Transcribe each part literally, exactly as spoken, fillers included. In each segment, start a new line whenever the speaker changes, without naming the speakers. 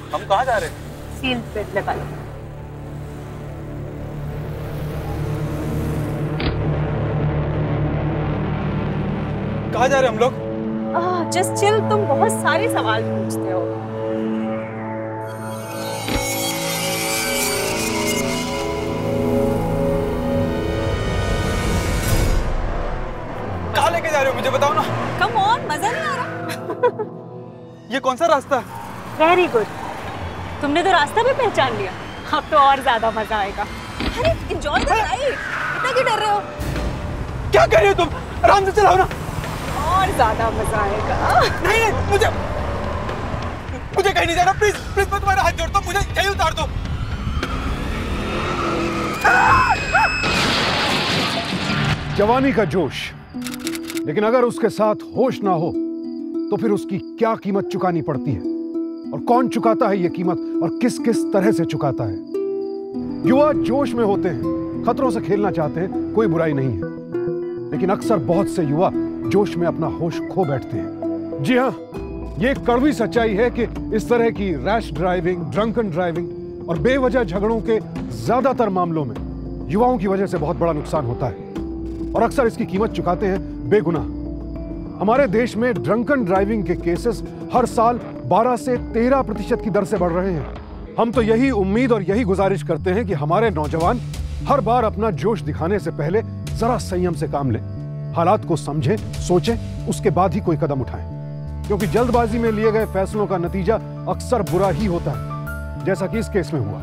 हम कहाँ जा रहे हैं?
सील बेल्ट लगा लो।
कहाँ जा रहे हैं हम लोग?
जस्ट चिल, तुम बहुत सारे सवाल पूछते हो।
कहाँ लेके जा रहे हो मुझे बताओ ना।
कम ऑन, मजा नहीं आ रहा?
ये कौन सा रास्ता?
वेरी गुड, तुमने तो रास्ता भी पहचान लिया। अब तो और ज्यादा मजा आएगा। अरे एंजॉय द राइड, इतना क्यों डर रहे हो?
क्या कर रहे हो तुम? आराम से चलाओ ना।
और ज्यादा मजा आएगा।
नहीं नहीं, मुझे मुझे कहीं नहीं जाना, प्लीज प्लीज, मैं तुम्हारा हाथ जोड़ता हूँ, मुझे कहीं उतार दो।
जवानी का जोश, लेकिन अगर उसके साथ होश ना हो तो फिर उसकी क्या कीमत चुकानी पड़ती है, और कौन चुकाता है ये कीमत, और किस किस तरह से चुकाता है। युवा जोश में होते हैं, खतरों से खेलना चाहते हैं, कोई बुराई नहीं है, लेकिन अक्सर बहुत से युवा जोश में अपना होश खो बैठते हैं। जी हाँ, ये एक कड़वी सच्चाई है कि इस तरह की रैश ड्राइविंग, ड्रंकन ड्राइविंग और बेवजह झगड़ों के ज्यादातर मामलों में युवाओं की वजह से बहुत बड़ा नुकसान होता है, और अक्सर इसकी कीमत चुकाते हैं बेगुनाह। हमारे देश में ड्रंकन ड्राइविंग के केसेस हर साल बारह से तेरह प्रतिशत की दर से बढ़ रहे हैं। हम तो यही उम्मीद और यही गुजारिश करते हैं कि हमारे नौजवान हर बार अपना जोश दिखाने से पहले जरा संयम से काम लें, हालात को समझें, सोचें, उसके बाद ही कोई कदम उठाएं, क्योंकि जल्दबाजी में लिए गए फैसलों का नतीजा अक्सर बुरा ही होता है, जैसा कि इस केस में हुआ।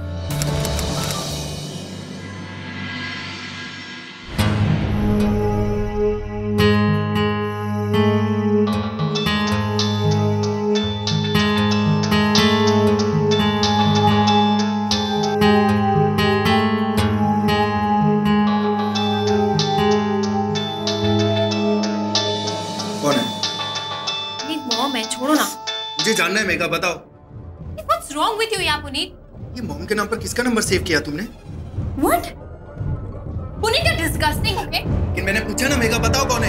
जानना है मेघा, बताओ।
What's wrong with you, यार पुनीत?
ये मॉम के नाम पर किसका नंबर सेव किया तुमने?
What? Puneet, you're disgusting, okay?
लेकिन मैंने पूछा ना मेघा, बताओ कौन है?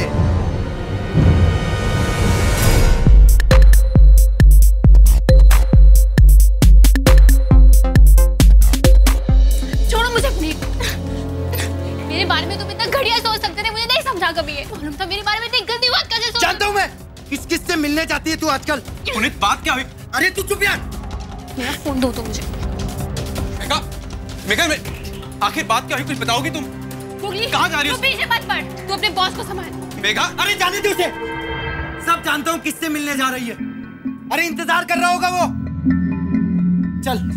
छोड़ो मुझे पुनीत। मेरे बारे में तुम इतना घटिया सोच सकते थे, मुझे नहीं समझा कभी ये। मालूम था मेरे बारे में इतनी गंदी बात कैसे सोच?
जानता हूँ मैं। किस किस से मिलने जाती है तू आजकल?
पुनीत, बात क्या हुई?
अरे तू चुप यार।
मेरा फोन दो तो मुझे।
मेघा, मेघा, मैं आखिर बात क्या हुई, कुछ बताओगी तुम? कहाँ जा रही हो?
तू पीछे मत पड़, तू अपने बॉस को संभाल।
मेघा,
अरे जाने दे उसे। सब जानता हूँ किससे मिलने जा रही है। अरे इंतजार कर रहा होगा वो। चल।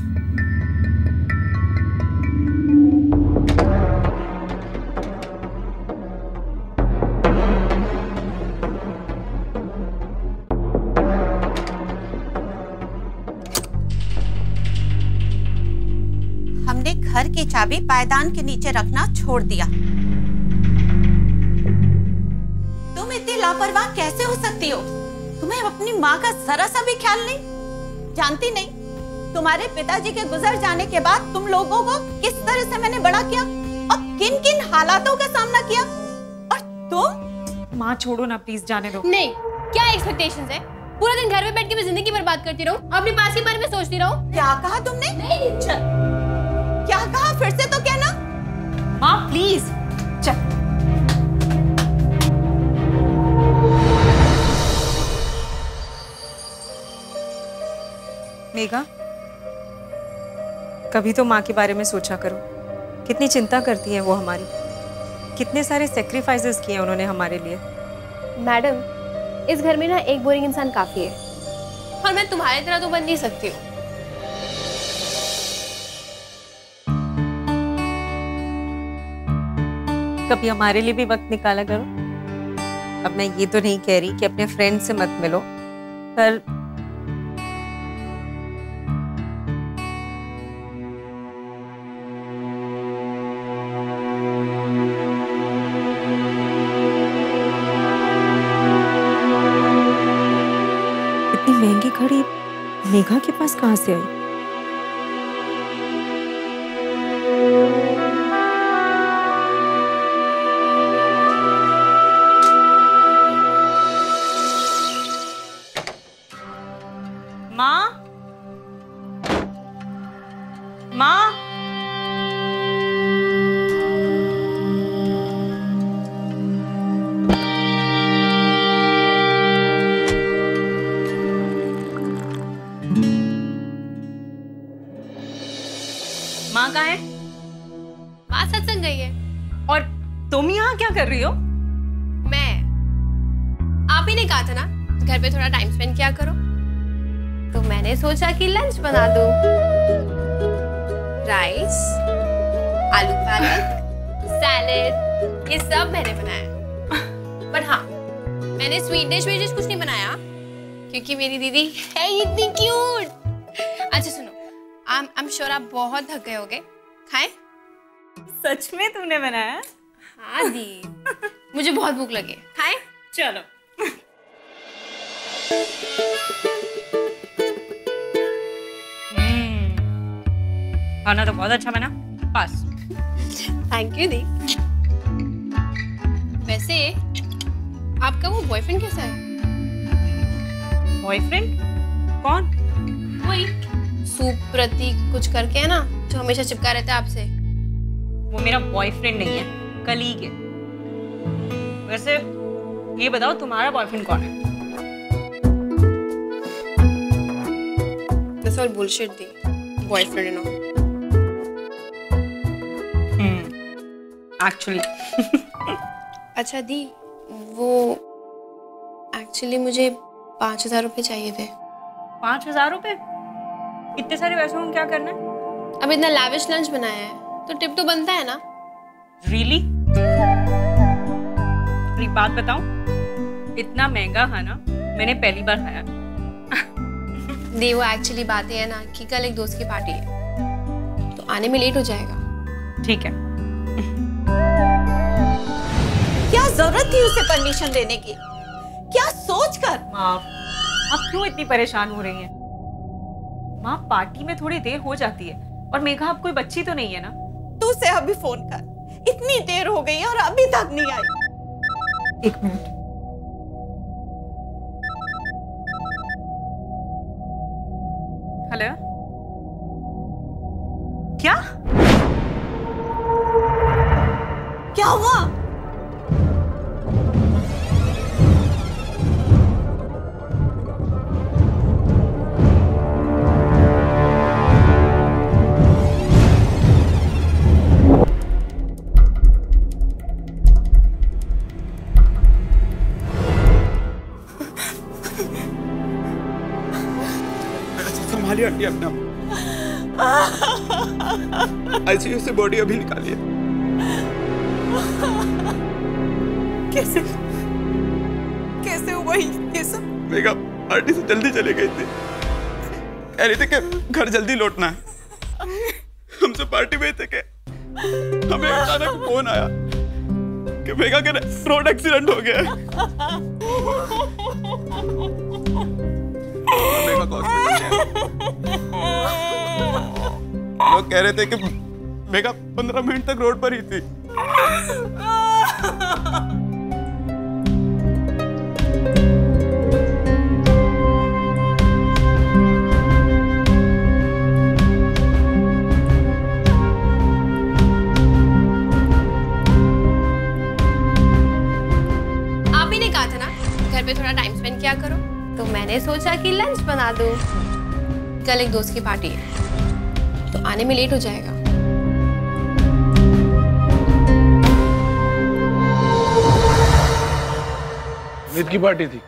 हमने घर की चाबी पायदान के नीचे रखना छोड़ दिया। तुम इतनी लापरवाह कैसे हो सकती हो? तुम्हें अपनी माँ का जरा सा भी ख्याल नहीं? जानती नहीं, तुम्हारे पिताजी के गुजर जाने के बाद तुम लोगों को किस तरह से मैंने बड़ा किया और किन किन हालातों का सामना किया, और तुम?
माँ छोड़ो ना प्लीज, जाने दो।
नहीं, क्या एक्सपेक्टेशंस है? पूरा दिन घर में बैठ के मैं जिंदगी बर्बाद करती रहूं, अपने पास के बारे में सोचती रहूं?
क्या कहा तुमने?
नहीं, चल।
क्या कहा? फिर से तो कहना।
माँ प्लीज चल। मेघा, कभी तो माँ के बारे में सोचा करो, कितनी चिंता करती है वो हमारी, कितने सारे सेक्रीफाइसेस किए उन्होंने हमारे लिए।
मैडम, इस घर में ना एक बोरिंग इंसान काफी है, और मैं तुम्हारी तरह तो बन नहीं सकती हूँ।
कभी हमारे लिए भी वक्त निकाला करो। अब मैं ये तो नहीं कह रही कि अपने फ्रेंड से मत मिलो, पर इतनी महंगी घड़ी मेघा के पास कहाँ से आई? माँ, माँ। माँ कहाँ है?
माँ सत्संग गई है।
और तुम यहाँ क्या कर रही हो?
मैं, आप ही ने कहा था ना घर पे थोड़ा टाइम स्पेंड किया करो, तो मैंने सोचा कि लंच बना दूं। राइस, आलू पालक, सैलेड, ये सब मैंने बनाया। पर हाँ, मैंने स्वीट डिश वीडिश कुछ नहीं बनाया क्योंकि मेरी दीदी है इतनी क्यूट। अच्छा सुनो, आई एम श्योर आप बहुत थक गए होगे, खाएं?
सच में तुमने बनाया?
हाँ दी, मुझे बहुत भूख लगी है, खाएं?
चलो। खाना तो बहुत अच्छा बना, पास।
थैंक यू दी। वैसे आपका वो बॉयफ्रेंड कैसा है?
बॉयफ्रेंड? कौन?
वही सुप्रतीक कुछ करके है ना, जो हमेशा चिपका रहता है आपसे।
वो मेरा बॉयफ्रेंड नहीं है, कलीग है। वैसे ये बताओ तुम्हारा बॉयफ्रेंड कौन है?
That's all bullshit the, boyfriend है ना।
एक्चुअली
अच्छा दी, वो एक्चुअली मुझे पाँच हजार रुपये चाहिए थे।
पाँच हजार रुपये? इतने सारे पैसों को क्या करना है?
अब इतना लाविश लंच बनाया है तो टिप तो बनता है ना।
रियली? एक बात बताऊं, इतना महंगा खाना मैंने पहली बार खाया।
दी वो एक्चुअली बात है ना कि कल एक दोस्त की पार्टी है तो आने में लेट हो जाएगा।
ठीक है।
क्या जरूरत थी उसे परमिशन देने की? क्या सोचकर?
माँ, आप क्यों इतनी परेशान हो रही हैं? माँ, पार्टी में थोड़ी देर हो जाती है और मेघा अब कोई बच्ची तो नहीं है ना?
तू उसे अभी फोन कर, इतनी देर हो गई और अभी तक नहीं आई।
एक मिनट। हेलो? क्या?
क्या हुआ?
संभालिए आंटी अपने आप। आईसीयू से बॉडी अभी निकालिए।
कैसे कैसे हुआ ये सब?
मेघा पार्टी से जल्दी चले गई थी, कह रही थी कि घर जल्दी लौटना है। हमसे पार्टी में थे कि हमें अचानक फोन आया कि मेघा के रोड एक्सीडेंट हो गया है। मेघा को लोग कह रहे थे कि मेघा पंद्रह मिनट तक रोड पर ही थी।
आप ही ने कहा था ना घर पे थोड़ा टाइम स्पेंड किया करो, तो मैंने सोचा कि लंच बना दूं। कल एक दोस्त की पार्टी है तो आने में लेट हो जाएगा।
ईद की पार्टी थी।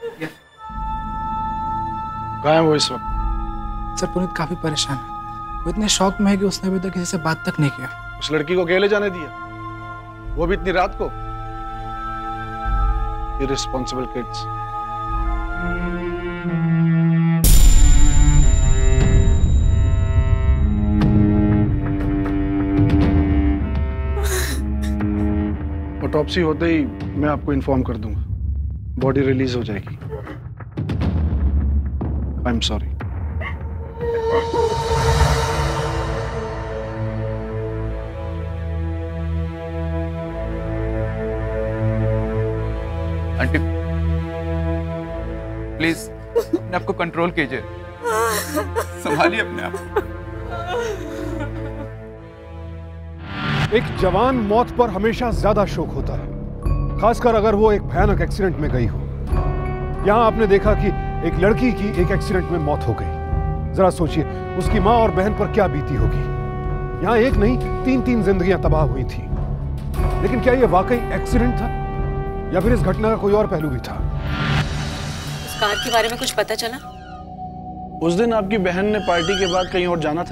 कहाँ है वो इस वक्त?
सर पुनीत काफी परेशान है। वो इतने शौक में है कि उसने अभी तक किसी से बात तक नहीं किया।
उस लड़की को अकेले जाने दिया, वो भी इतनी रात को। Irresponsible kids. ऑटोप्सी होते ही मैं आपको इन्फॉर्म कर दूंगा, बॉडी रिलीज हो जाएगी। I am sorry.
Aunty please अपने आप को कंट्रोल कीजिए, संभालिए अपने आप।
एक जवान मौत पर हमेशा ज्यादा शोक होता है, खासकर अगर वो एक भयानक एक्सीडेंट में गई हो। यहां आपने देखा कि एक लड़की की एक एक्सीडेंट में मौत हो गई। जरा सोचिए उसकी मां और बहन पर क्या बीती होगी। यहां एक नहीं तीन तीन जिंदगियां तबाह हुई थी। लेकिन क्या यह वाकई एक्सीडेंट था या फिर इस घटना का कोई और पहलू भी था?
उस कार के बारे में कुछ पता चला?
उस दिन आपकी बहन ने पार्टी के बाद कहीं और जाना था।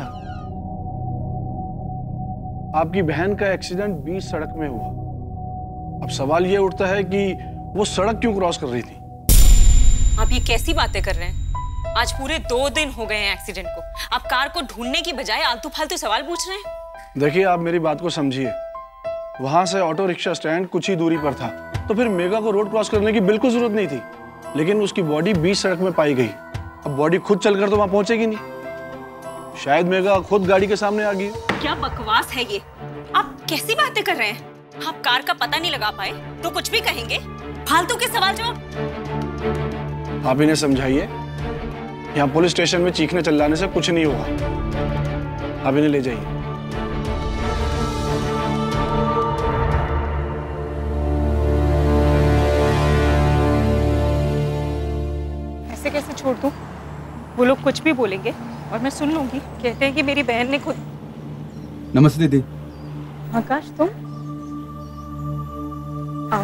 आपकी बहन का एक्सीडेंट बीच सड़क में हुआ। अब सवाल यह उठता है कि वो सड़क क्यों क्रॉस कर रही थी?
आप ये कैसी बातें कर रहे हैं? आज पूरे दो दिन हो गए हैं एक्सीडेंट को। आप कार को ढूंढने की बजाय आलतू फालतू सवाल पूछ रहे हैं।
देखिए, आप मेरी बात को समझिए। वहां से ऑटो रिक्शा स्टैंड कुछ ही दूरी पर था, तो फिर मेगा को रोड क्रॉस करने की बिल्कुल जरूरत नहीं थी। लेकिन उसकी बॉडी बीच सड़क में पाई गई। अब बॉडी खुद चलकर तो वहां पहुंचेगी नहीं। शायद मेगा खुद गाड़ी के सामने आ गई।
क्या बकवास है ये? आप कैसी बातें कर रहे हैं? आप कार का पता नहीं लगा पाए तो कुछ भी कहेंगे? फालतू के सवाल जवाब।
आप इन्हें समझाइए। यहाँ पुलिस स्टेशन में चीखने चिल्लाने से कुछ नहीं होगा। आप इन्हें ले जाइए।
ऐसे कैसे छोड़ दूं? वो लोग कुछ भी बोलेंगे और मैं सुन लूंगी। कहते हैं कि मेरी बहन ने खुद।
नमस्ते दीदी।
आकाश, तुम आओ।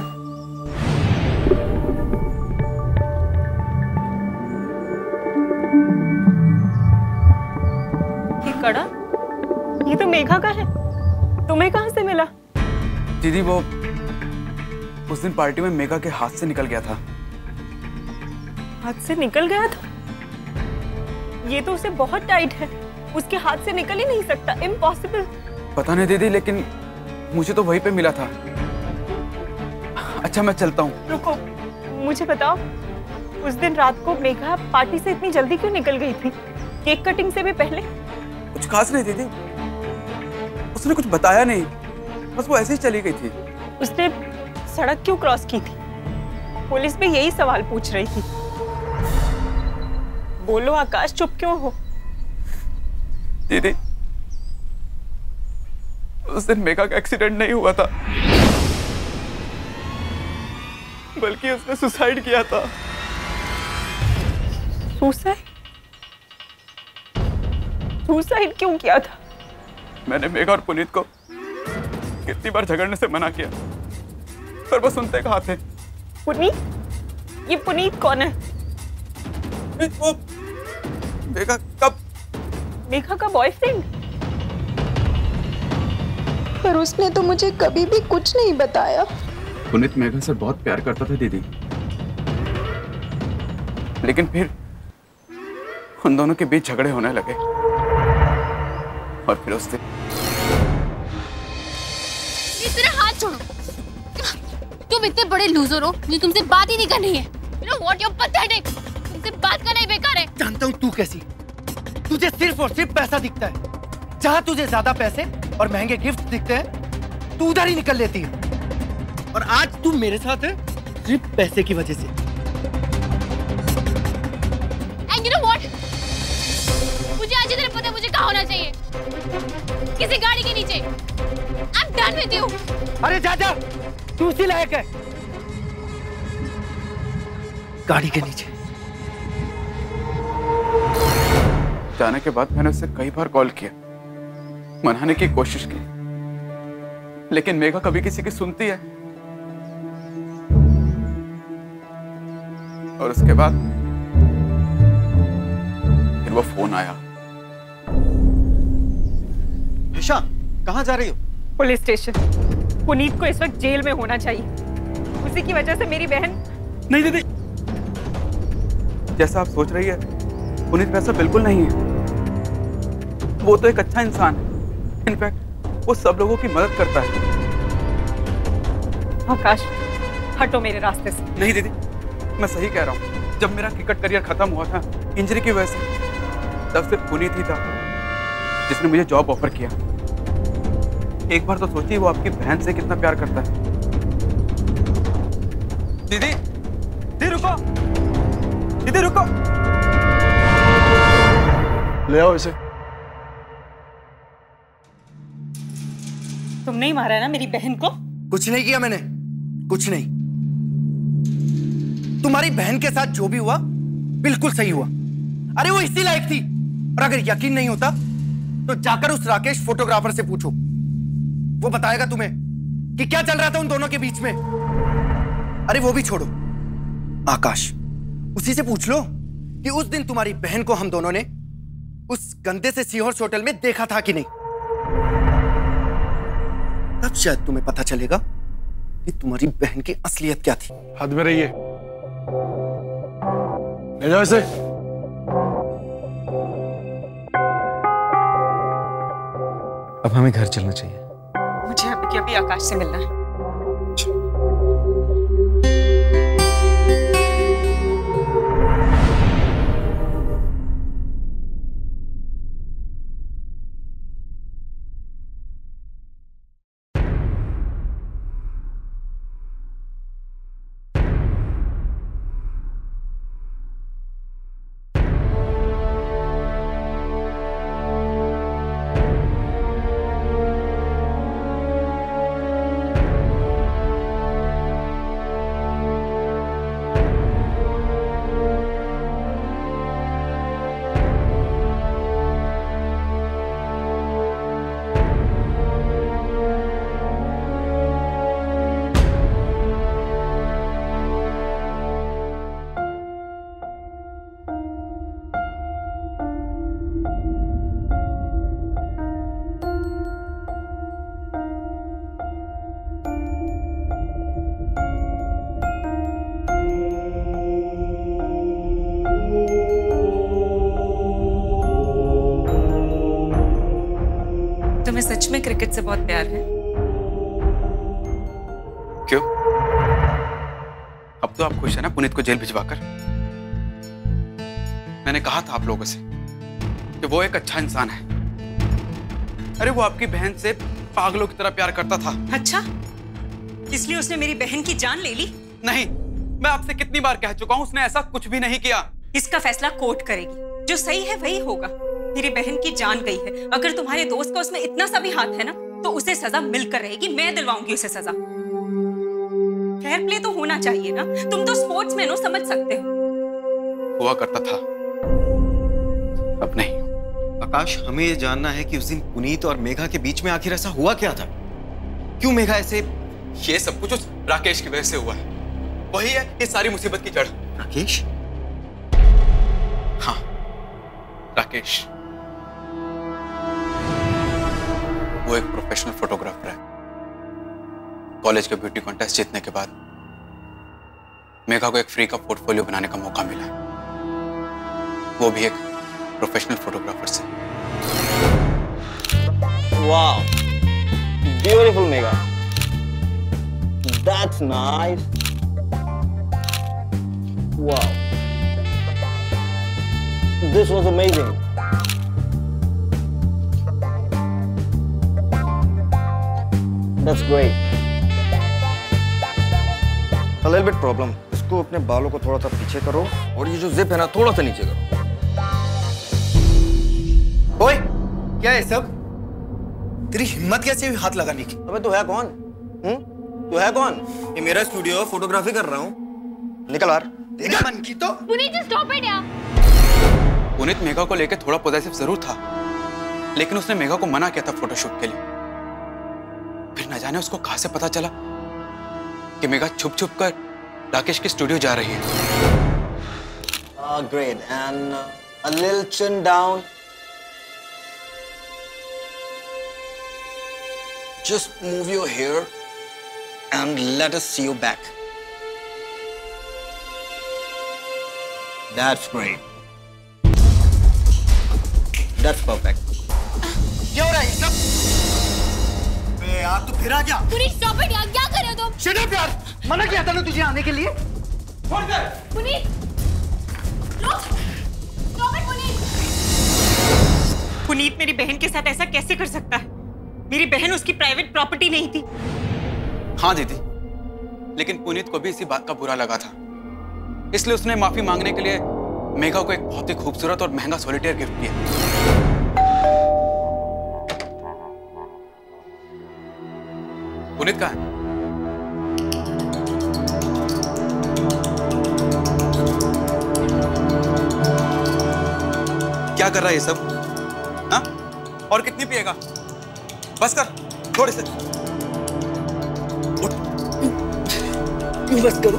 ये कड़ा, ये तो मेघा का है। तुम्हें कहां से मिला?
दीदी वो उस दिन पार्टी में मेघा के हाथ से निकल गया था।
हाथ से निकल गया था? ये तो उसे बहुत टाइट है, उसके हाथ से निकल ही नहीं सकता। इम्पॉसिबल।
पता नहीं दीदी, लेकिन मुझे तो वहीं पे मिला था। अच्छा मैं चलता हूँ।
रुको, मुझे बताओ, उस दिन रात को मेघा पार्टी से इतनी जल्दी क्यों निकल गई थी? केक कटिंग से भी पहले?
कुछ खास नहीं दीदी, उसने कुछ बताया नहीं, बस वो ऐसे ही चली गई थी।
उसने सड़क क्यों क्रॉस की थी? पुलिस भी यही सवाल पूछ रही थी। बोलो आकाश, चुप क्यों हो?
दीदी उस दिन मेघा का एक्सीडेंट नहीं हुआ था, बल्कि उसने सुसाइड किया था।
सुसाइड? सुसाइड क्यों किया था?
मैंने मेघा और पुनीत को कितनी बार झगड़ने से मना किया, पर वो सुनते कहाँ थे।
पुनीत? ये पुनीत कौन है?
वो मेघा कब?
मेघा का बॉयफ्रेंड?
पर उसने तो मुझे कभी भी कुछ नहीं बताया।
पुनीत मेघा से बहुत प्यार करता था दीदी, लेकिन फिर उन दोनों के बीच झगड़े होने लगे और फिर उससे।
तेरा हाथ छोड़ो। तुम इतने बड़े लूजर हो, मुझे तुमसे बात ही नहीं करनी है। You know what? You're pathetic. तुमसे बात करना ही बेकार है।
जानता हूँ तू कैसी। तुझे सिर्फ और सिर्फ पैसा दिखता है। जहाँ तुझे ज्यादा पैसे और महंगे गिफ्ट दिखते हैं, तू उधर ही निकल लेती है। और आज तू मेरे साथ है सिर्फ पैसे की वजह से।
And you know what? मुझे आज इधर पता है मुझे कहाँ होना चाहिए। किसी गाड़ी के नीचे। I'm done with you.
अरे जा जा, तू उसी लायक है। गाड़ी के नीचे।
जाने के बाद मैंने उससे कई बार कॉल किया, मनाने की कोशिश की, लेकिन मेघा कभी किसी की सुनती है। और उसके बाद फिर वो फोन आया।
निशा, कहाँ जा रही हो?
Police station. पुनीत को इस वक्त जेल में होना चाहिए। उसी की वजह से मेरी बहन।
नहीं दीदी, जैसा आप सोच रही है पुनीत वैसा बिल्कुल नहीं है। वो तो एक अच्छा इंसान है। इनफैक्ट वो सब लोगों की मदद करता है।
आकाश, हटो मेरे रास्ते से।
नहीं दीदी, मैं सही कह रहा हूँ। जब मेरा क्रिकेट करियर खत्म हुआ था इंजरी की वजह से, तब सिर्फ पुनीत ही था जिसने मुझे जॉब ऑफर किया। एक बार तो सोचिए वो आपकी बहन से कितना प्यार करता है। दीदी, दीदी रुको, दीदी रुको।
ले आओ इसे।
तुमने ही मारा है ना मेरी बहन को?
कुछ नहीं किया मैंने, कुछ नहीं। तुम्हारी बहन के साथ जो भी हुआ बिल्कुल सही हुआ। अरे वो इसी लायक थी। और अगर यकीन नहीं होता तो जाकर उस राकेश फोटोग्राफर से पूछो, वो बताएगा तुम्हें कि क्या चल रहा था उन दोनों के बीच में। अरे वो भी छोड़ो, आकाश, उसी से पूछ लो कि उस दिन तुम्हारी बहन को हम दोनों ने उस गंदे से सीहॉर्स होटल में देखा था कि नहीं। तब शायद तुम्हें पता चलेगा कि तुम्हारी बहन की असलियत क्या थी।
हद में रहिए, ले जाओ इसे।
अब हमें घर चलना चाहिए।
मुझे अभी के अभी आकाश से मिलना है। तुम्हें सच में क्रिकेट से बहुत प्यार है?
क्यों? अब तो आप खुश है ना पुनीत को जेल भिजवाकर? मैंने कहा था आप लोगों से कि वो एक अच्छा इंसान है। अरे वो आपकी बहन से पागलों की तरह प्यार करता था।
अच्छा, इसलिए उसने मेरी बहन की जान ले ली?
नहीं, मैं आपसे कितनी बार कह चुका हूं, उसने ऐसा कुछ भी नहीं किया।
इसका फैसला कोर्ट करेगी, जो सही है वही होगा। मेरी बहन की जान गई है, अगर तुम्हारे दोस्त का उसमें इतना सा भी हाथ है ना तो उसे सजा मिलकर रहेगी। मैं दिलवाऊंगी उसे सजा। फेयर प्ले तो होना चाहिए ना, तुम तो स्पोर्ट्समैन हो, समझ सकते हो।
हुआ करता था, अब नहीं।
आकाश, हमें ये जानना है कि उस दिन पुनीत और मेघा के बीच में आखिर ऐसा हुआ क्या था? क्यों मेघा ऐसे?
ये सब कुछ उस राकेश की वजह से हुआ है। वही है ये सारी मुसीबत की जड़।
राकेश?
हाँ, राकेश। वो एक प्रोफेशनल फोटोग्राफर है। कॉलेज के ब्यूटी कॉन्टेस्ट जीतने के बाद मेघा को एक फ्री का पोर्टफोलियो बनाने का मौका मिला, वो भी एक प्रोफेशनल फोटोग्राफर से।
वाह, ब्यूटीफुल मेघा, दैट्स नाइस। वाह, this was amazing. That's great. A little bit problem. इसको अपने बालों को थोड़ा सा पीछे करो और ये जो जिप है ना थोड़ा सा नीचे करो।
ओए, क्या है सब? तेरी हिम्मत कैसे हुई हाथ लगाने की?
अबे तू है कौन? हम्म? तू है कौन? ये मेरा स्टूडियो, फोटोग्राफी कर रहा हूँ। निकल बाहर।
तेरे मन की तो।
पुनीत, स्टॉप इट यार।
पुनीत मेघा को लेकर थोड़ा पॉजिटिव जरूर था, लेकिन उसने मेघा को मना किया था फोटोशूट के लिए। फिर न जाने उसको कहां से पता चला कि मेघा छुप छुप कर राकेश के स्टूडियो जा रही है।
Ah, great. And uh, a little chin down. Just move your hair and let us see your back. That's great. That's perfect.
क्या हो रहा है ये सब? बे यार तू फिर आ जा।
पुनीत, स्टॉप इट यार, क्या कर रहे हो तुम?
शट अप यार, मना किया था ना तुझे आने के लिए।
पुनीत, रुक, स्टॉप इट पुनीत।
पुनीत मेरी बहन के साथ ऐसा कैसे कर सकता है? मेरी बहन उसकी प्राइवेट प्रॉपर्टी नहीं थी।
हाँ दीदी, लेकिन पुनीत को भी इसी बात का बुरा लगा था, इसलिए उसने माफी मांगने के लिए मेघा को एक बहुत ही खूबसूरत और महंगा सॉलिटेयर गिफ्ट किया। पुनीत कहाँ है? क्या कर रहा है ये सब? हाँ? और कितनी पिएगा? बस कर, थोड़े से।
क्यों बस करो?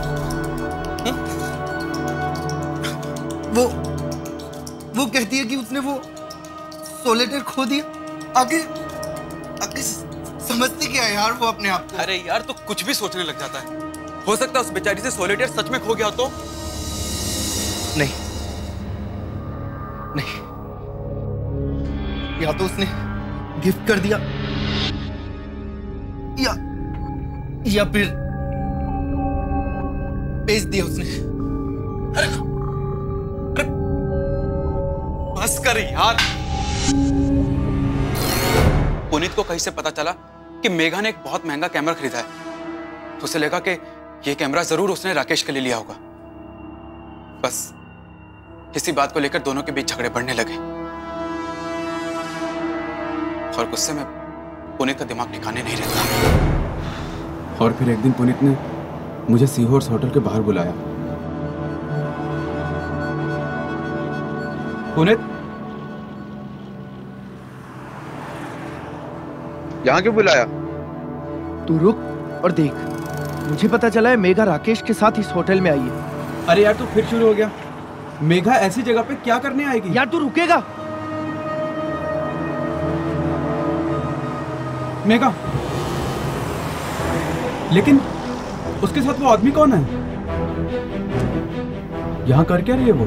वो वो कहती है कि उसने वो सोलेटर खो दिया। आगे आगे समझती क्या है यार वो अपने आप को?
अरे यार, तो कुछ भी सोचने लग जाता है। हो सकता है उस बेचारी से सोलेटर सच में खो गया हो तो?
नहीं नहीं, या तो उसने गिफ्ट कर दिया या या फिर बेच दिया उसने।
अरे, अरे बस कर यार। पुनीत को कहीं से पता चला कि मेघा ने एक बहुत महंगा कैमरा खरीदा है, तो उसे लगा कि यह कैमरा जरूर उसने राकेश के लिए लिया होगा। बस इसी बात को लेकर दोनों के बीच झगड़े बढ़ने लगे और गुस्से में पुनीत का दिमाग ठिकाने नहीं रहता।
और फिर एक दिन पुनीत ने मुझे सी हॉर्स होटल के बाहर बुलाया। पुनीत,
यहाँ क्यों बुलाया?
तू रुक और देख, मुझे पता चला है मेघा राकेश के साथ इस होटल में आई है।
अरे यार, तू फिर शुरू हो गया। मेघा ऐसी जगह पे क्या करने आएगी?
यार तू रुकेगा?
मेघा, लेकिन उसके साथ वो आदमी कौन है? यहाँ कर क्या रही है वो?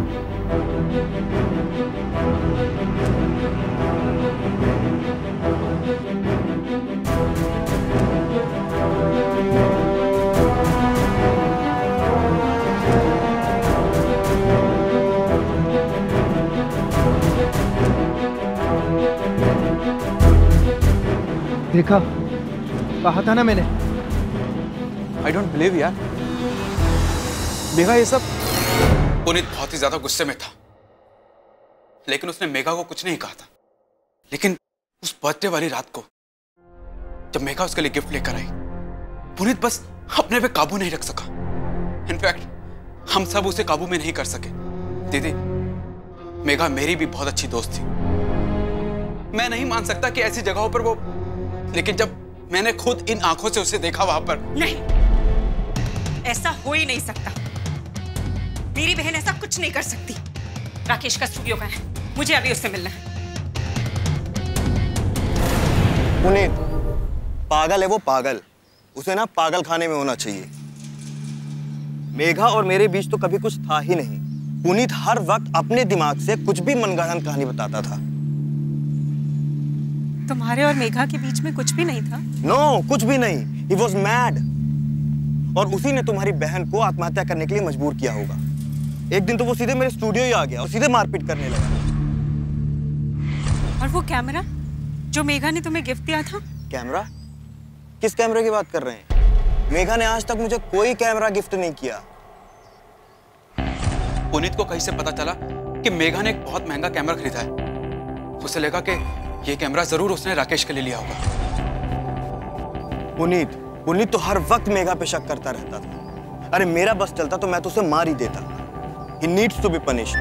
देखा, कहा था ना मैंने।
आई डोंट बिलीव यार, मेघा ये सब। पुनीत बहुत ही ज्यादा गुस्से में था, लेकिन उसने मेघा को कुछ नहीं कहा था। लेकिन उस बर्थडे वाली रात को जब मेघा उसके लिए गिफ्ट लेकर आई, पुनीत बस अपने पे काबू नहीं रख सका। इनफैक्ट हम सब उसे काबू में नहीं कर सके। दीदी, मेघा मेरी भी बहुत अच्छी दोस्त थी। मैं नहीं मान सकता कि ऐसी जगहों पर वो, लेकिन जब मैंने खुद इन आंखों से उसे देखा वहां पर।
नहीं, ऐसा हो ही नहीं सकता। मेरी बहन ऐसा कुछ नहीं कर सकती। राकेश का स्टूडियो कहाँ है? मुझे अभी उससे मिलना है।
पुनीत पागल है वो, पागल। उसे ना पागल खाने में होना चाहिए। मेघा और मेरे बीच तो कभी कुछ था ही नहीं। पुनीत हर वक्त अपने दिमाग से कुछ भी मनगढ़ंत कहानी बताता था।
तुम्हारे और मेघा के बीच में कुछ भी नहीं था?
नो no, कुछ भी नहीं। He was mad। और उसी ने तुम्हारी बहन को आत्महत्या करने के लिए मजबूर किया होगा। एक दिन तो वो सीधे मेरे स्टूडियो ही आ गया और सीधे मारपीट करने लगा।
और वो कैमरा जो मेघा ने तुम्हें गिफ्ट दिया था?
कैमरा? किस कैमरे की बात कर रहे हैं? मेघा ने आज तक मुझे कोई कैमरा गिफ्ट नहीं किया।
पुनीत को कहीं से पता चला कि मेघा ने एक बहुत महंगा कैमरा खरीदा है, उसे लगा कि ये कैमरा जरूर उसने राकेश के लिए लिया होगा।
पुनीत पुनीत तो हर वक्त मेघा पे शक करता रहता था। अरे मेरा बस चलता तो मैं तो उसे मार ही देता। He needs to be punished।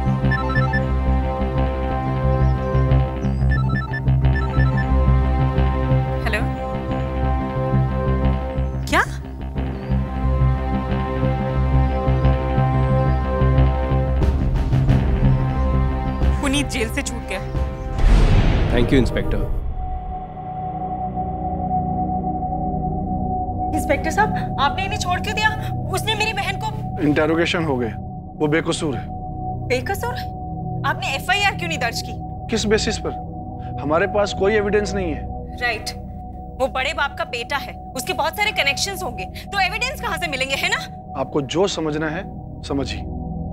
Hello, क्या? पुनीत जेल से छूट गया।
Thank you inspector.
इंस्पेक्टर साहब, आपने इन्हें छोड़ क्यों दिया? उसने मेरी बहन को।
इंटेरोगेशन हो गए, वो बेकसूर है।
बेकसूर? आपने एफ आई आर क्यों नहीं दर्ज की?
किस बेसिस पर? हमारे पास कोई एविडेंस नहीं है।
राइट, वो बड़े बाप का बेटा है, उसके बहुत सारे कनेक्शंस होंगे, तो एविडेंस कहां से मिलेंगे, है ना?
आपको जो समझना है समझिए।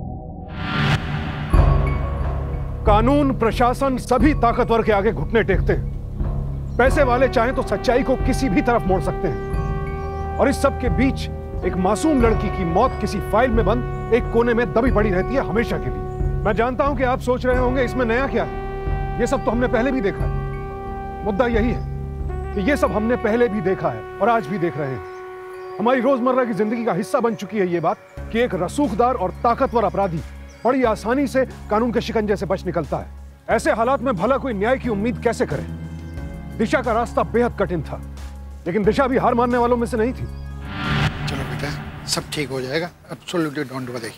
कानून प्रशासन सभी ताकतवर के आगे घुटने टेकते हैं। पैसे वाले चाहें तो सच्चाई को किसी भी तरफ मोड़ सकते हैं, और इस सब के बीच एक मासूम लड़की की मौत किसी फाइल में बंद एक कोने में दबी पड़ी रहती है हमेशा के लिए। मैं जानता हूं कि आप सोच रहे होंगे इसमें नया क्या है, ये सब तो हमने पहले भी देखा है। मुद्दा यही है कि ये सब हमने पहले भी देखा है और आज भी देख रहे हैं। हमारी रोजमर्रा की जिंदगी का हिस्सा बन चुकी है ये बात कि एक रसूखदार और ताकतवर अपराधी बड़ी आसानी से कानून के शिकंजे से बच निकलता है। ऐसे हालात में भला कोई न्याय की उम्मीद कैसे करे? दिशा का रास्ता बेहद कठिन था, लेकिन दिशा भी हार मानने वालों में से नहीं थी।
चलो बेटा, सब ठीक हो जाएगा। Absolutely don't worry.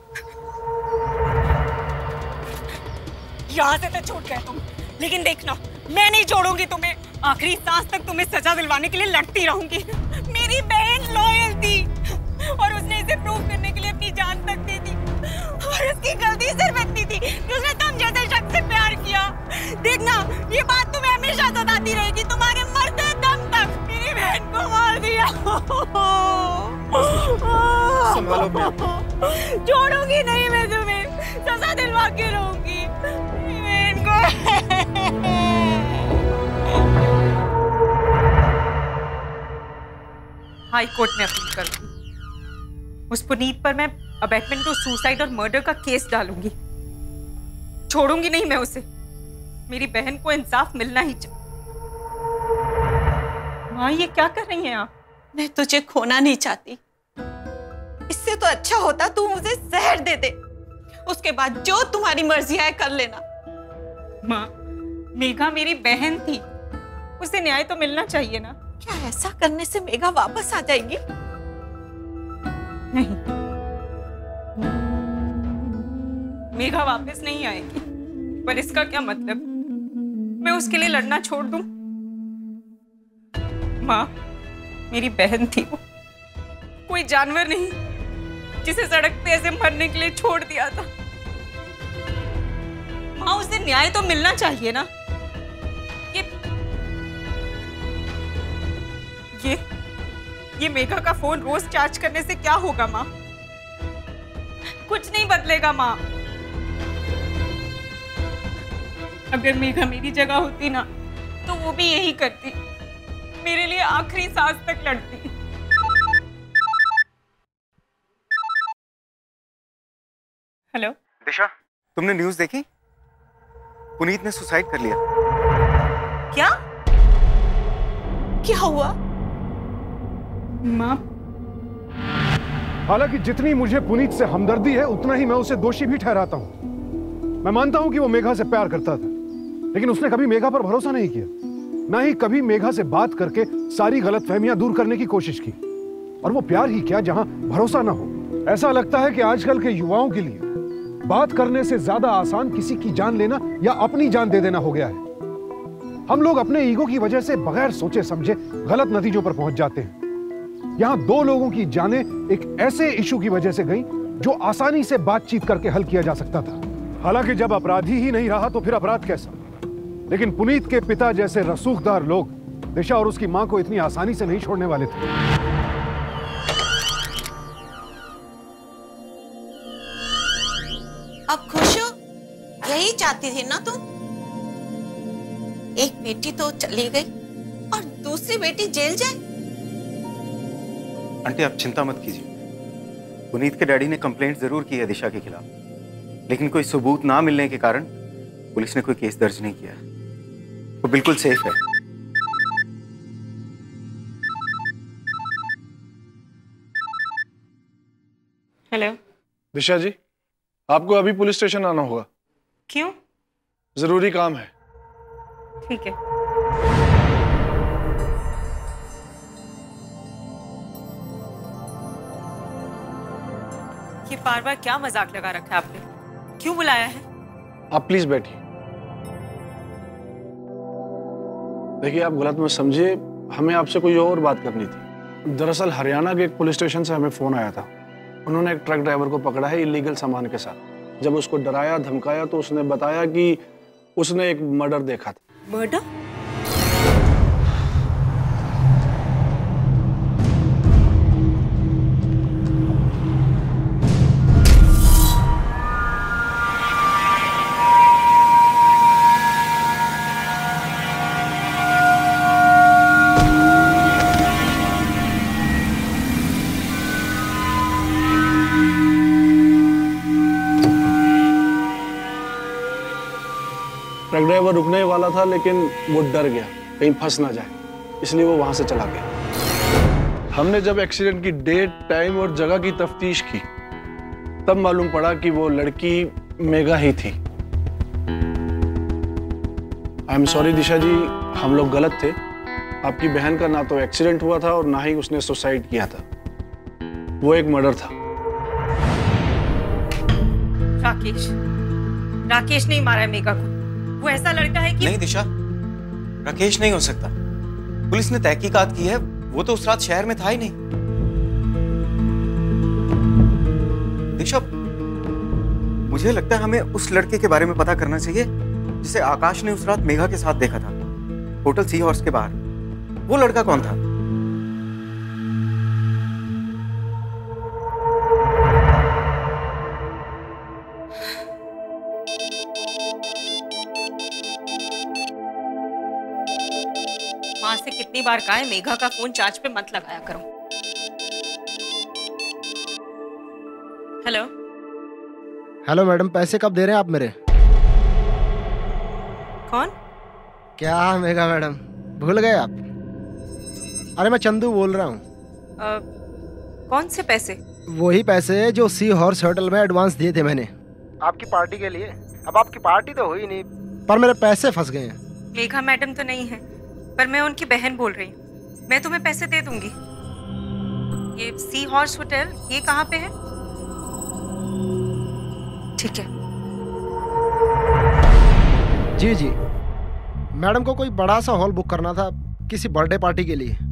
यहाँ से तो छूट गए तुम, लेकिन देखना मैं नहीं छोड़ूंगी तुम्हें। आखिरी सांस तक तुम्हें सजा दिलवाने के लिए लड़ती रहूंगी। मेरी बहन लॉयल थी और उसने इसे प्रूव करने के लिए अपनी जान तक दे दी, और उसकी गलती सिर्फ इतनी थी कि उसने तुम जैसे शख्स से प्यार किया। देखना ये बात तुम्हें हमेशा सताती रहेगी, तुम्हारे मरते दम तक। मेरी बहन को मार दिया।
संभालो
छोड़ूंगी नहीं मैं तुम्हें, सजा दिलवा के रहूंगी बहन को। हाई कोर्ट में अपील करूंगी। उस पुनीत पर मैं अबैटमेंट टू सुसाइड और मर्डर का केस डालूंगी। छोड़ूंगी नहीं मैं उसे। मेरी बहन को इंसाफ मिलना ही चाहिए। माँ ये क्या कर रही हैं आप?
मैं तुझे खोना नहीं चाहती। इससे तो अच्छा होता तू मुझे जहर दे दे, उसके बाद जो तुम्हारी मर्जी है कर लेना।
माँ मेघा मेरी बहन थी, उसे न्याय तो मिलना चाहिए ना।
क्या ऐसा करने से मेघा वापस आ जाएगी?
नहीं, मेघा वापस नहीं आएगी। पर इसका क्या मतलब मैं उसके लिए लड़ना छोड़ दूं? माँ मेरी बहन थी वो, कोई जानवर नहीं जिसे सड़क पे ऐसे मरने के लिए छोड़ दिया था। माँ उसे न्याय तो मिलना चाहिए ना। ये ये ये मेघा का फोन रोज चार्ज करने से क्या होगा माँ? कुछ नहीं बदलेगा माँ। अगर मेघा मेरी जगह होती ना तो वो भी यही करती, मेरे लिए आखिरी सांस तक लड़ती। हेलो
दिशा, तुमने न्यूज़ देखी? पुनीत ने सुसाइड कर लिया।
क्या क्या हुआ?
माँ
हालांकि जितनी मुझे पुनीत से हमदर्दी है उतना ही मैं उसे दोषी भी ठहराता हूं। मैं मानता हूं कि वो मेघा से प्यार करता था, लेकिन उसने कभी मेघा पर भरोसा नहीं किया, ना ही कभी मेघा से बात करके सारी गलतफहमियां दूर करने की कोशिश की। और वो प्यार ही क्या जहां भरोसा ना हो। ऐसा लगता है कि आजकल के युवाओं के लिए बात करने से ज्यादा आसान किसी की जान लेना या अपनी जान दे देना हो गया है। हम लोग अपने ईगो की वजह से बगैर सोचे समझे गलत नतीजों पर पहुंच जाते हैं। यहां दो लोगों की जानें एक ऐसे इशू की वजह से गई जो आसानी से बातचीत करके हल किया जा सकता था। हालांकि जब अपराधी ही नहीं रहा तो फिर अपराध कैसा? लेकिन पुनीत के पिता जैसे रसूखदार लोग दिशा और उसकी मां को इतनी आसानी से नहीं छोड़ने वाले थे।
अब खुश हो? यही चाहती थी ना तुम? एक बेटी तो चली गई और दूसरी बेटी जेल जाए।
आंटी आप चिंता मत कीजिए, पुनीत के डैडी ने कंप्लेंट जरूर की है दिशा के खिलाफ, लेकिन कोई सबूत ना मिलने के कारण पुलिस ने कोई केस दर्ज नहीं किया। वो बिल्कुल सेफ है।
हेलो
दिशा जी, आपको अभी पुलिस स्टेशन आना होगा।
क्यों?
जरूरी काम है।
ठीक है। ये बार बार क्या मजाक लगा रखा है आपने? क्यों बुलाया है?
आप प्लीज बैठिए। देखिए आप गलत मत समझिए, हमें आपसे कोई और बात करनी थी। दरअसल हरियाणा के एक पुलिस स्टेशन से हमें फोन आया था। उन्होंने एक ट्रक ड्राइवर को पकड़ा है इलीगल सामान के साथ। जब उसको डराया धमकाया तो उसने बताया कि उसने एक मर्डर देखा था।
मर्डर?
ट्रक ड्राइवर रुकने वाला था लेकिन वो डर गया कहीं फंस ना जाए। इसलिए वो वहां से चला गया। हमने जब एक्सीडेंट की डेट, टाइम और जगह की तफ्तीश की तब मालूम पड़ा कि वो लड़की मेघा ही थी। आई एम सॉरी दिशा जी, हम लोग गलत थे। आपकी बहन का ना तो एक्सीडेंट हुआ था और ना ही उसने सुसाइड किया था, वो एक मर्डर था।
राकेश राकेश नहीं मारा है मेघा को। वो ऐसा लड़का है कि
नहीं दिशा, राकेश नहीं हो सकता। पुलिस ने तहकीकात की है, वो तो उस रात शहर में था ही नहीं। दिशा, मुझे लगता है हमें उस लड़के के बारे में पता करना चाहिए जिसे आकाश ने उस रात मेघा के साथ देखा था होटल सी हॉर्स के बाहर। वो लड़का कौन था?
माँ से कितनी बार कहा है मेघा का फोन चार्ज पे मत लगाया करो। हेलो
हेलो मैडम, पैसे कब दे रहे हैं आप मेरे?
कौन?
क्या मेघा मैडम, भूल गए आप? अरे मैं चंदू बोल रहा हूँ।
कौन से पैसे?
वही पैसे जो सी हॉर्स होटल में एडवांस दिए थे मैंने आपकी पार्टी के लिए। अब आपकी पार्टी तो हुई नहीं, पर मेरे पैसे फंस गए हैं।
मेघा मैडम तो नहीं है, पर मैं उनकी बहन बोल रही हूँ। मैं तुम्हें पैसे दे दूंगी। ये सी हॉर्स होटल ये कहाँ पे है? ठीक है।
जी जी, मैडम को कोई बड़ा सा हॉल बुक करना था किसी बर्थडे पार्टी के लिए।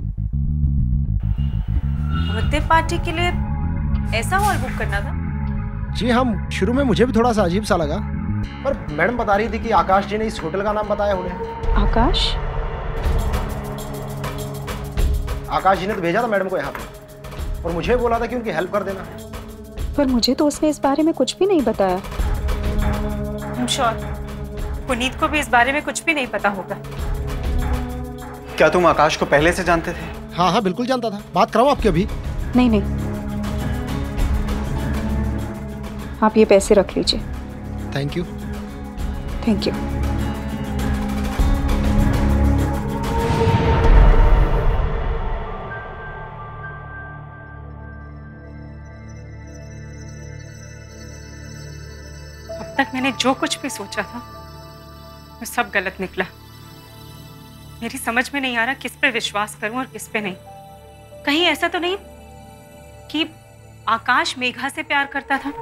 बर्थडे पार्टी के लिए ऐसा हॉल बुक करना था?
जी हम शुरू में मुझे भी थोड़ा सा अजीब सा लगा, पर मैडम बता रही थी कि आकाश जी ने इस होटल का नाम बताया उन्हें।
आकाश?
आकाश जी ने तो भेजा था मैडम को यहाँ पे और मुझे बोला था कि उनकी हेल्प कर देना।
पर मुझे तो उसने इस बारे में कुछ भी नहीं बताया।
I'm sure पुनीत को भी इस बारे में कुछ भी नहीं पता होगा।
क्या तुम आकाश को पहले से जानते थे?
हाँ हाँ बिल्कुल जानता था। बात कराओ आपकी अभी?
नहीं नहीं, आप ये पैसे रख लीजिए।
Thank you.
Thank you.
अब तक मैंने जो कुछ भी सोचा था वो सब गलत निकला। मेरी समझ में नहीं आ रहा किस पे विश्वास करूं और किस पे नहीं। कहीं ऐसा तो नहीं कि आकाश मेघा से प्यार करता था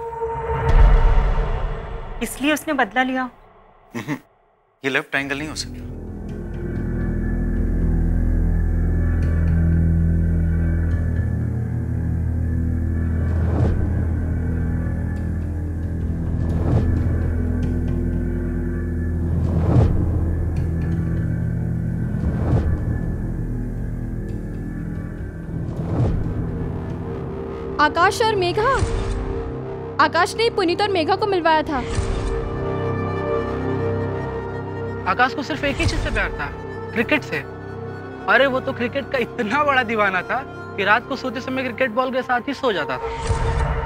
इसलिए उसने बदला लिया?
ये लेफ्ट एंगल नहीं हो सकता।
आकाश और मेघा। आकाश ने पुनीत और मेघा को मिलवाया था।
आकाश को सिर्फ एक ही चीज से प्यार था, क्रिकेट से। अरे वो तो क्रिकेट का इतना बड़ा दीवाना था कि रात को सोते समय क्रिकेट बॉल के साथ ही सो जाता था।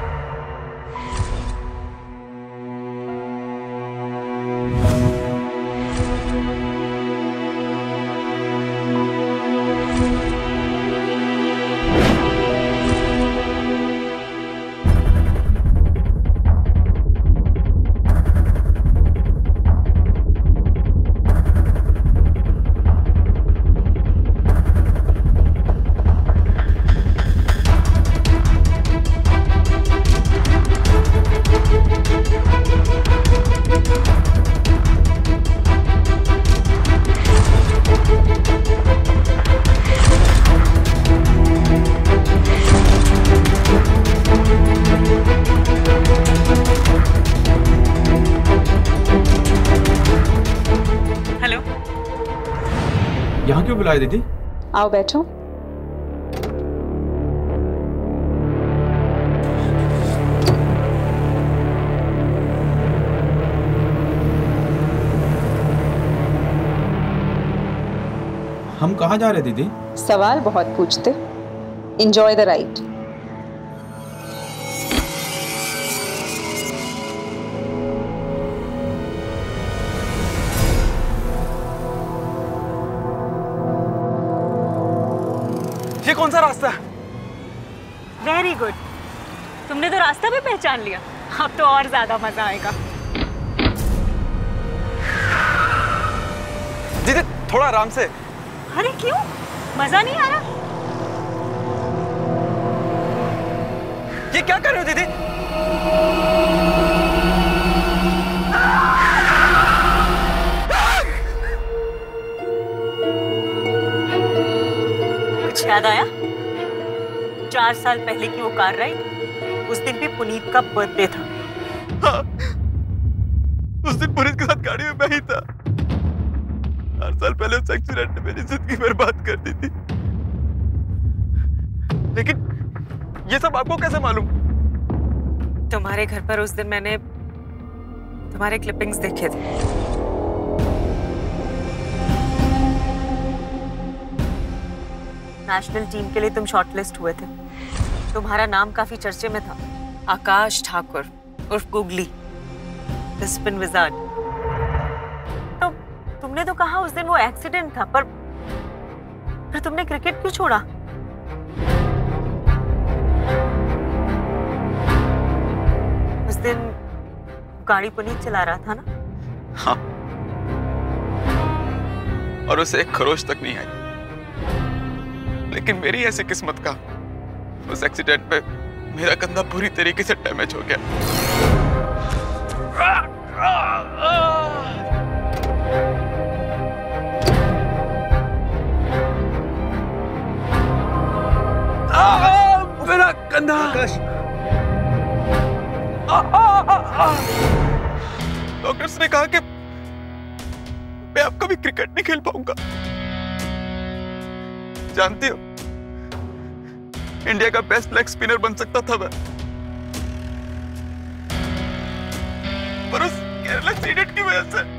यहाँ क्यों बुलाए दीदी?
आओ बैठो।
हम कहाँ जा रहे दीदी?
सवाल बहुत पूछते। Enjoy the ride.
ये कौन सा रास्ता है?
वेरी गुड, तुमने तो रास्ता भी पहचान लिया। अब तो और ज्यादा मजा आएगा।
दीदी थोड़ा आराम से।
अरे क्यों, मजा नहीं आ रहा?
ये क्या कर रहे हो दीदी?
कुछ याद आया? चार साल पहले की वो कार राइड, उस दिन भी पुनीत का बर्थडे था।
हाँ, उस दिन पुनीत के साथ गाड़ी में मैं ही था। चार साल पहले उस एक्सीडेंट ने मेरी जिंदगी बर्बाद कर दी थी। लेकिन ये सब आपको कैसे मालूम?
तुम्हारे घर पर उस दिन मैंने तुम्हारे क्लिपिंग्स देखे थे। नेशनल टीम के लिए तुम शॉर्टलिस्ट हुए थे। तुम्हारा नाम काफी चर्चे में था, आकाश ठाकुर उर्फ गुगली, द स्पिन विजार्ड। तो तुमने तो कहा उस दिन वो एक्सीडेंट था, पर फिर तुमने क्रिकेट क्यों छोड़ा? उस दिन गाड़ी पुनीत चला रहा था ना?
हाँ, और उसे एक खरोच तक नहीं आई। लेकिन मेरी ऐसी किस्मत का, उस एक्सीडेंट में मेरा कंधा पूरी तरीके से डैमेज हो गया। मेरा कंधा। डॉक्टर्स ने कहा कि मैं अब कभी क्रिकेट नहीं खेल पाऊंगा। जानती हो, इंडिया का बेस्ट लेग स्पिनर बन सकता था मैं, पर उस केयरलेस इडियट की वजह से।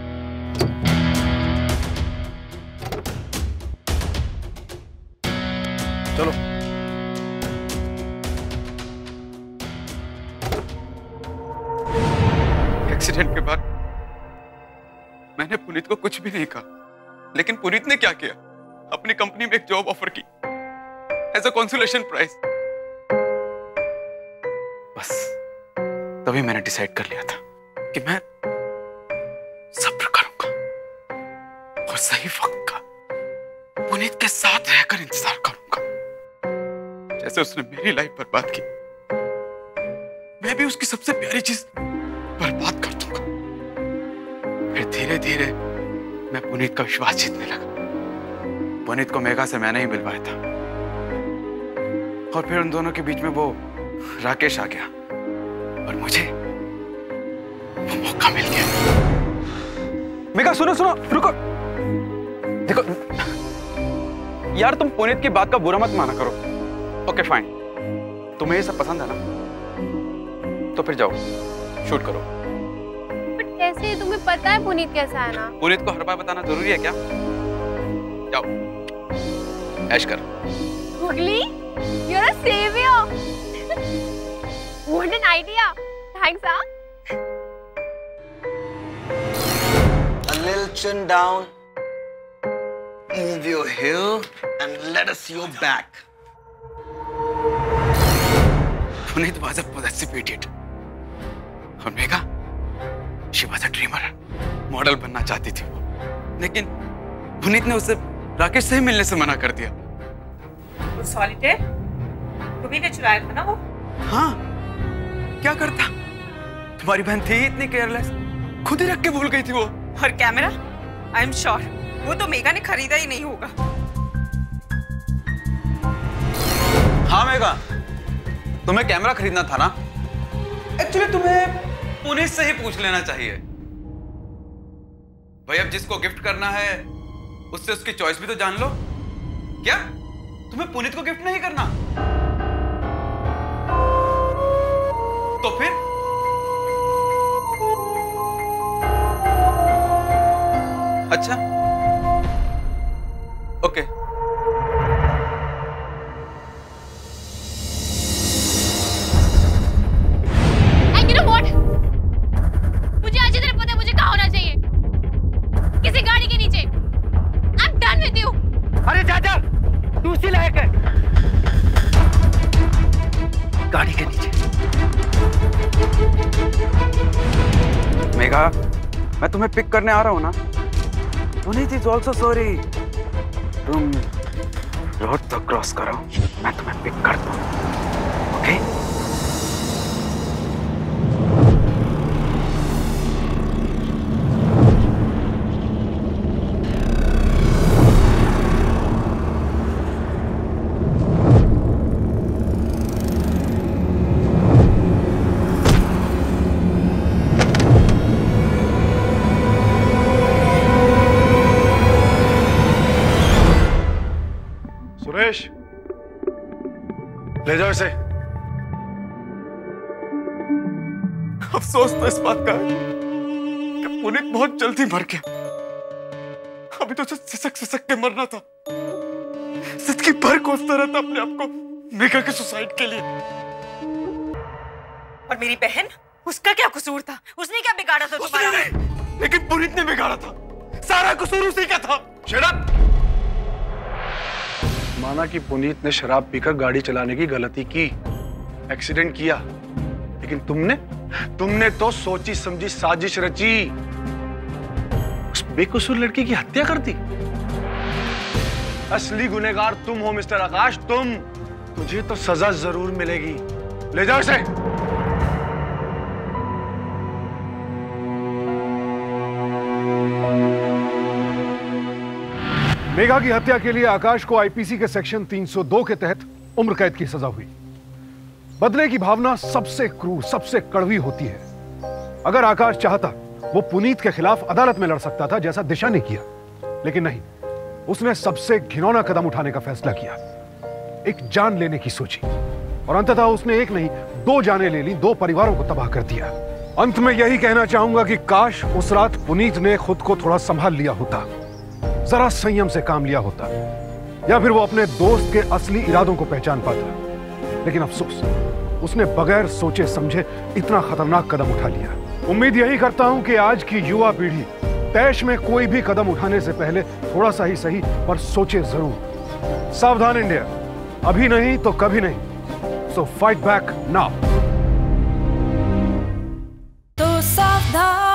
चलो एक्सीडेंट के बाद मैंने पुनीत को कुछ भी नहीं कहा, लेकिन पुनीत ने क्या किया, अपनी कंपनी में एक जॉब ऑफर की एज अ कंसोलेशन प्राइज। बस तभी मैंने डिसाइड कर लिया था कि मैं सब्र करूंगा और सही वक्त का पुनीत के साथ रहकर इंतजार करूंगा। जैसे उसने मेरी लाइफ बर्बाद की, मैं भी उसकी सबसे प्यारी चीज बर्बाद कर दूंगा। फिर धीरे धीरे मैं पुनीत का विश्वास जीतने लगा। पुनीत को मेघा से मैंने ही मिलवाया था, और फिर उन दोनों के बीच में वो राकेश आ गया और मुझे वो मौका मिल गया। मेघा सुनो सुनो रुको, देखो यार, तुम पुनीत की बात का बुरा मत माना करो। ओके फाइन, तुम्हें ये सब पसंद है ना, तो फिर जाओ शूट करो।
बट कैसे? तुम्हें पता है पुनीत कैसा है ना?
पुनीत को हर बार बताना जरूरी है क्या? जाओ ऐश कर।
Googly, you're a savior. What an idea. Thanks, huh?
A little chin down. Move your heel and let us see your back.
Puneet was a possessive idiot. और Megha, she was a dreamer. Model बनना चाहती थी वो, लेकिन पुनीत ने उसे राकेश से ही मिलने से मना कर दिया।
वो सॉलिटेयर तुम्ही ने चुराया था ना वो?
हाँ, क्या करता? तुम्हारी बहन थी इतनी केयरलेस, खुद ही रख के भूल गई थी वो।
और कैमरा? आई एम श्योर वो तो मेघा ने खरीदा ही नहीं होगा।
हाँ मेघा, तुम्हें कैमरा खरीदना था ना? एक्चुअली तुम्हें पुनीत से ही पूछ लेना चाहिए। भाई अब जिसको गिफ्ट करना है उससे उसकी चॉइस भी तो जान लो। क्या तुम्हें पुनीत को गिफ्ट नहीं करना? तो फिर अच्छा okay.
And you know what? मुझे अच्छी तरह पता है मुझे कहाँ होना चाहिए। किसी गाड़ी के नीचे। I'm done with you.
अरे चाचा, तू उसी लायक है। गाड़ी के नीचे।
मेघा, मैं तुम्हें पिक करने आ रहा हूँ ना। Puneet is also sorry. तुम रोड तक क्रॉस करो, मैं तुम्हें पिक करता हूँ। ओके?
सुरेश, ले जाओ इसे।
अफसोस तो इस बात का है कि पुनीत बहुत जल्दी मर गया। अभी तो सिसक सिसक के मरना था। जिंदगी भर कोसता रहता अपने आप को मेघा के सुसाइड के लिए।
और मेरी बहन, उसका क्या कसूर था? उसने क्या बिगाड़ा था तुम्हारा?
लेकिन पुनीत ने बिगाड़ा था। सारा कसूर उसी का था।
Shut up! माना कि पुनीत ने शराब पीकर गाड़ी चलाने की गलती की, एक्सीडेंट किया, लेकिन तुमने तुमने तो सोची समझी साजिश रची, उस बेकसूर लड़की की हत्या कर दी। असली गुनहगार तुम हो मिस्टर आकाश, तुम। तुझे तो सजा जरूर मिलेगी। ले जाओ इसे।
मेघा की हत्या के लिए आकाश को आईपीसी के सेक्शन तीन सौ दो के तहत उम्र कैद की सजा हुई। बदले की भावना सबसे क्रूर, सबसे कड़वी होती है। अगर आकाश चाहता वो पुनीत के खिलाफ अदालत में लड़ सकता था, जैसा दिशा ने किया, लेकिन नहीं, उसने सबसे घिनौना कदम उठाने का फैसला किया। एक जान लेने की सोची और अंततः उसने एक नहीं दो जानें ले ली, दो परिवारों को तबाह कर दिया। अंत में यही कहना चाहूंगा कि काश उस रात पुनीत ने खुद को थोड़ा संभाल लिया होता, जरा संयम से काम लिया होता, या फिर वो अपने दोस्त के असली इरादों को पहचान पाता। लेकिन अफसोस, उसने बगैर सोचे समझे इतना खतरनाक कदम उठा लिया। उम्मीद यही करता हूं कि आज की युवा पीढ़ी तैश में कोई भी कदम उठाने से पहले थोड़ा सा ही सही पर सोचे जरूर। सावधान इंडिया, अभी नहीं तो कभी नहीं। So fight back now.
तो सावधान